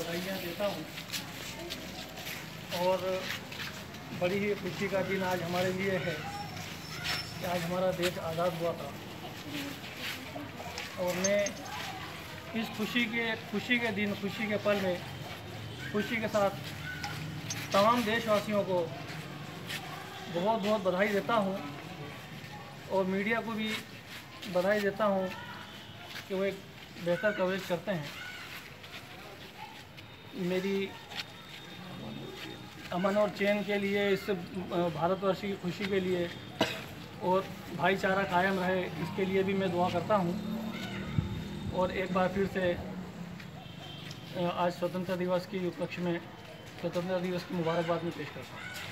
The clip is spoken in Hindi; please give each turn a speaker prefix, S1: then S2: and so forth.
S1: बधाइयाँ देता हूँ। और बड़ी ही खुशी का दिन आज हमारे लिए है कि आज हमारा देश आज़ाद हुआ था। और मैं इस खुशी के दिन, खुशी के पल में खुशी के साथ तमाम देशवासियों को बहुत बहुत बधाई देता हूँ और मीडिया को भी बधाई देता हूँ कि वो एक बेहतर कवरेज करते हैं। मेरी अमन और चैन के लिए, इस भारतवर्ष की खुशी के लिए और भाईचारा कायम रहे, इसके लिए भी मैं दुआ करता हूँ। और एक बार फिर से आज स्वतंत्रता दिवस के उपलक्ष्य में स्वतंत्रता दिवस की मुबारकबाद में पेश करता हूँ।